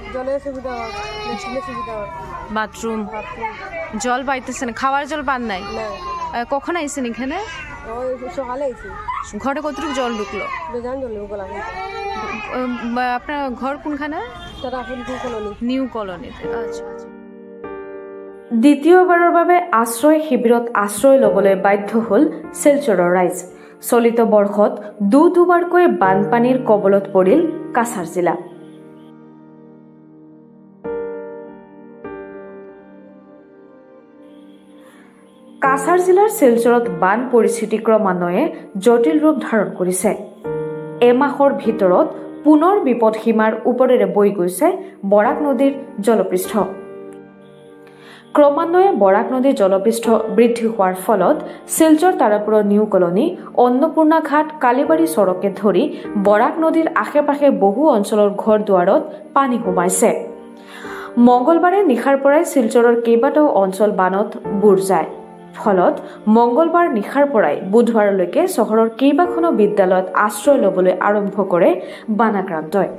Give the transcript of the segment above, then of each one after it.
জলের সুবিধা, মেশিনের সুবিধা, বাথরুম, জল পাইতেছেন? খাওয়ার জল পান নাই? কখন আইছেন এখানে? ওই সকালে আইছি। ঘরে কতটুকু জল ঢুকলো? বেজান জল ঢুকলো। আপনার ঘর কোনখানে? নিউ কলোনিতে। আচ্ছা। দ্বিতীয়বাৰৰ বাবে আশ্ৰয় শিবিৰত আশ্ৰয় ল'বলৈ বাধ্য হ'ল শিলচৰৰ ৰাইজ। চলিত বৰ্ষত দুবাৰকৈ বানপানীৰ কবলত পৰিল কাছাৰ জিলা। কাছাৰ জিলাৰ শিলচৰত বান পৰিস্থিতি ক্ৰমান্বয়ে জটিল ৰূপ ধাৰণ কৰিছে। এমাহৰ ভিতৰত পুনৰ বিপদসীমাৰ ওপৰেৰে বৈ গৈছে বৰাক নদীৰ জলপৃষ্ঠ। ক্ৰমান্বয়ে বৰাক নদীৰ জলপৃষ্ঠ বৃদ্ধি হোৱাৰ ফলত শিলচৰ তাৰাপুৰ নিউ কলনী, অন্নপূৰ্ণা ঘাট, কালিবাৰী চৰকে ধৰি বৰাক নদীৰ আশে পাশে বহু অঞ্চলৰ ঘৰ দুৱাৰত পানী সোমাইছে। মঙলবাৰে নিশাৰ পৰাই শিলচৰৰ কেইবাটাও অঞ্চল বানত বুৰ যায়। ফলত মঙলবাৰ নিশাৰ পৰাই বুধবাৰলৈকে চহৰৰ কেইবাখনো বিদ্যালয়ত আশ্ৰয় ল'বলৈ আৰম্ভ কৰে বানাক্ৰান্তই।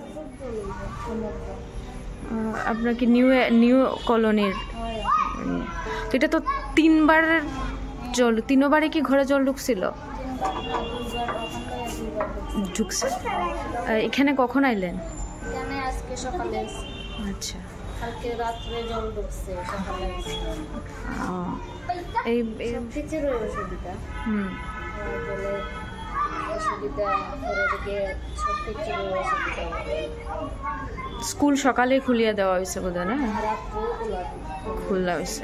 আপনার কি নিউ কলোনির? তো এটা তো তিনবারে কি ঘরে জল ঢুকছিল? ঢুকছে। এখানে কখন আইলেন? আজকে সকালে। আচ্ছা। কালকে রাত্রে জল ঢুকছে, সকালে। এই টিচারের অসুবিধা। জলের অসুবিধা, ঘরে দিকে সব টিচারের অসুবিধা। স্কুল সকালে খুলিয়ে দেওয়া হয়েছে বোধহয়, না? খোলা হয়েছে।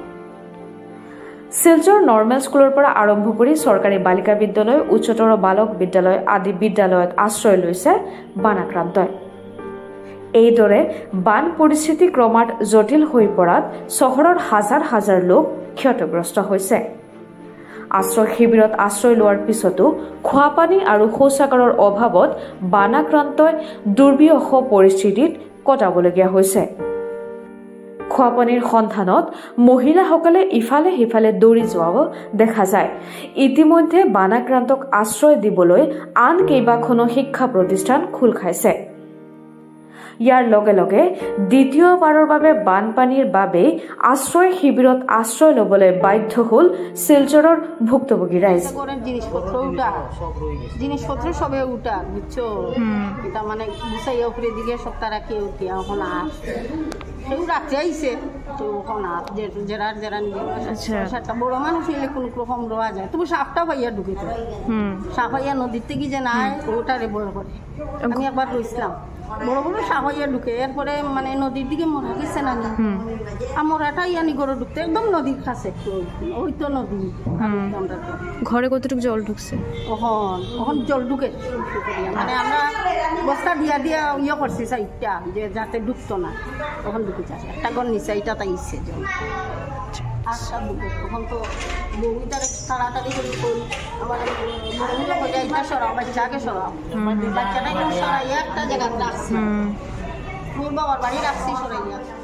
শিলচৰ নৰ্মেল স্কুলৰ পৰা আৰম্ভ কৰি চৰকাৰী বালিকা বিদ্যালয়, উচ্চতৰ বালক বিদ্যালয় আদি বিদ্যালয়ত আশ্ৰয় লৈছে বানাক্ৰান্তই। এইদৰে বান পৰিস্থিতি ক্ৰমাৎ জটিল হৈ পৰাত চহৰৰ হাজাৰ হাজাৰ লোক ক্ষতিগ্ৰস্ত হৈছে। আশ্ৰয় শিবিৰত আশ্ৰয় লোৱাৰ পিছতো খোৱাপানী আৰু শৌচাগাৰৰ অভাৱত বানাক্ৰান্তই দুৰ্বিষহ পৰিস্থিতিত কটাবলগীয়া হৈছে। খোৱাপানীৰ সন্ধানত মহিলাসকলে ইফালে সিফালে দৌৰি যোৱাও দেখা যায়। ইতিমধ্যে বানাক্ৰান্তক আশ্ৰয় দিবলৈ আন কেইবাখনো শিক্ষা প্ৰতিষ্ঠান খোল খাইছে। ইয়াৰ লগে লগে দ্বিতীয়বাৰৰ বাবে বানপানীৰ বাবে আশ্ৰয় শিবিৰত আশ্ৰয় ল'বলৈ বাধ্য হ'ল শিলচৰৰ ভুক্তভোগী রাইজ। জিনিসপত্র সবে উঠা, বুঝছো? এটা মানে গুছাইয়া উপরে দিকে সব তারা কে উঠি এখন আর কেউ রাখতে আইসে, কেউ এখন আর যারা একটা বড় মানুষ হইলে কোন রকম রোয়া যায়, তবু সাপটা পাইয়া ঢুকে তো সাপ পাইয়া নদীর থেকে যে নাই ওটারে বড় করে। আমি একবার রইছিলাম, বড় বড় সাপ হইয়া ঢুকে, এরপরে মানে নদীর দিকে মরা গেছে না, আর মরাটা ইয়ানি গরু ঢুকতে একদম নদীর কাছে, ওই তো নদী। ঘরে কতটুকু জল ঢুকছে? এখন জল ঢুকে, মানে আমরা বস্তা দিয়া ইয়ে করছি সাইডটা যে যাতে ঢুকতো না, তখন ঢুকে যাচ্ছে। একটা ঘর নিচে এইটা তাইছে জল, আটটা ঢুকে। তখন তো বউটারে তাড়াতাড়ি করে আমার বড়গুলো বলে এইটা সরাও, বাচ্চাকে সরাও, বাচ্চাটাই সরাই একটা জায়গায় রাখছি, বাবার বাড়ি রাখছি সরাইয়া।